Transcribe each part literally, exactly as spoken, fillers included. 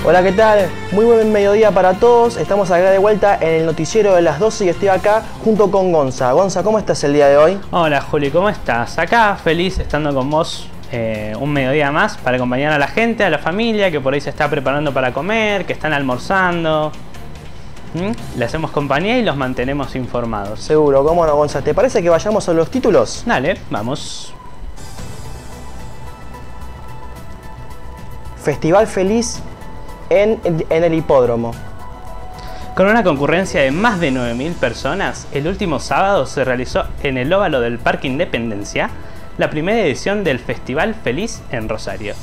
Hola, ¿qué tal? Muy buen mediodía para todos. Estamos acá de vuelta en el noticiero de las doce y estoy acá junto con Gonza. Gonza, ¿cómo estás el día de hoy? Hola Juli, ¿cómo estás? Acá feliz estando con vos eh, un mediodía más para acompañar a la gente, a la familia que por ahí se está preparando para comer, que están almorzando. ¿Mm? Le hacemos compañía y los mantenemos informados. Seguro, ¿cómo no, Gonza? ¿Te parece que vayamos a los títulos? Dale, vamos. Festival feliz en, en el hipódromo. Con una concurrencia de más de nueve mil personas, el último sábado se realizó en el óvalo del Parque Independencia la primera edición del Festival Feliz en Rosario.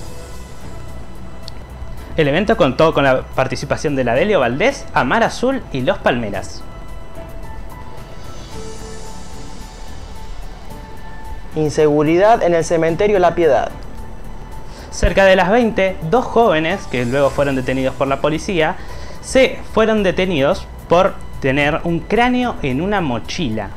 El evento contó con la participación de la Delio Valdés, Amar Azul y Los Palmeras. Inseguridad en el cementerio La Piedad. Cerca de las veinte, dos jóvenes, que luego fueron detenidos por la policía, se fueron detenidos por tener un cráneo en una mochila.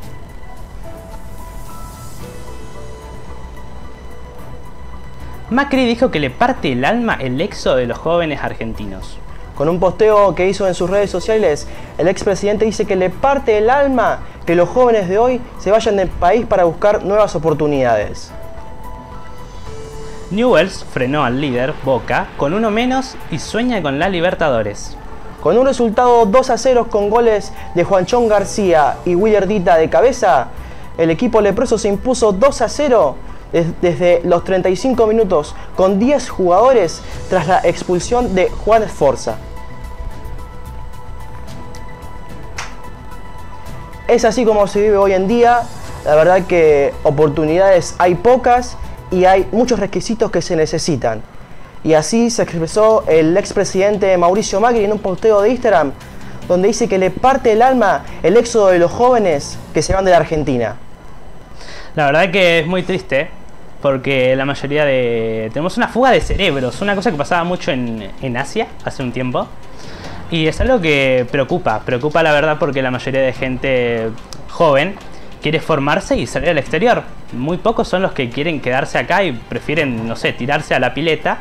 Macri dijo que le parte el alma el éxodo de los jóvenes argentinos. Con un posteo que hizo en sus redes sociales, el expresidente dice que le parte el alma que los jóvenes de hoy se vayan del país para buscar nuevas oportunidades. Newell's frenó al líder, Boca, con uno menos y sueña con la Libertadores. Con un resultado dos a cero con goles de Juanchón García y Willer Dita de cabeza, el equipo leproso se impuso dos a cero desde los treinta y cinco minutos con diez jugadores tras la expulsión de Juan Esforza. Es así como se vive hoy en día. La verdad que oportunidades hay pocas y hay muchos requisitos que se necesitan. Y así se expresó el expresidente Mauricio Macri en un posteo de Instagram, donde dice que le parte el alma el éxodo de los jóvenes que se van de la Argentina. La verdad que es muy triste, porque la mayoría de... tenemos una fuga de cerebros, una cosa que pasaba mucho en, en Asia hace un tiempo. Y es algo que preocupa, preocupa la verdad, porque la mayoría de gente joven quiere formarse y salir al exterior. Muy pocos son los que quieren quedarse acá y prefieren, no sé, tirarse a la pileta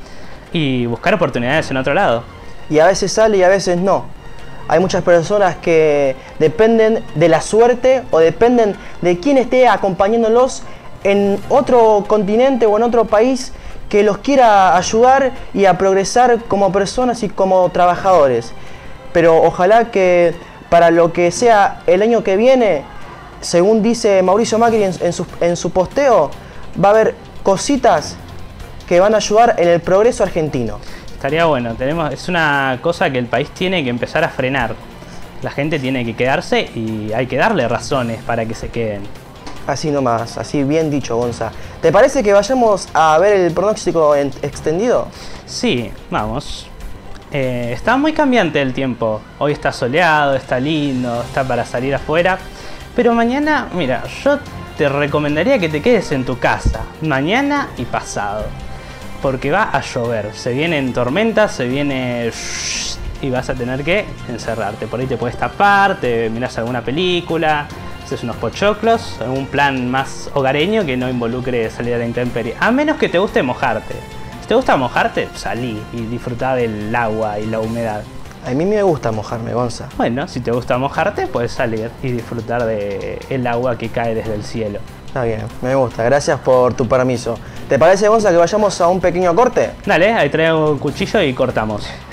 y buscar oportunidades en otro lado. Y a veces sale y a veces no. Hay muchas personas que dependen de la suerte o dependen de quién esté acompañándolos en otro continente o en otro país que los quiera ayudar y a progresar como personas y como trabajadores. Pero ojalá que para lo que sea el año que viene, según dice Mauricio Macri en, en, su, en su posteo, va a haber cositas que van a ayudar en el progreso argentino. Estaría bueno, tenemos, es una cosa que el país tiene que empezar a frenar. La gente tiene que quedarse y hay que darle razones para que se queden. Así nomás, así bien dicho, Gonza. ¿Te parece que vayamos a ver el pronóstico en, extendido? Sí, vamos. Eh, está muy cambiante el tiempo. Hoy está soleado, está lindo, está para salir afuera. Pero mañana, mira, yo te recomendaría que te quedes en tu casa, mañana y pasado, porque va a llover, se vienen tormentas, se viene y vas a tener que encerrarte. Por ahí te puedes tapar, te mirás alguna película, haces unos pochoclos, algún plan más hogareño que no involucre salir a la intemperie, a menos que te guste mojarte. Si te gusta mojarte, salí y disfrutá del agua y la humedad. A mí me gusta mojarme, Gonza. Bueno, si te gusta mojarte, puedes salir y disfrutar del agua que cae desde el cielo. Está bien, me gusta. Gracias por tu permiso. ¿Te parece, Gonza, que vayamos a un pequeño corte? Dale, ahí traigo un cuchillo y cortamos.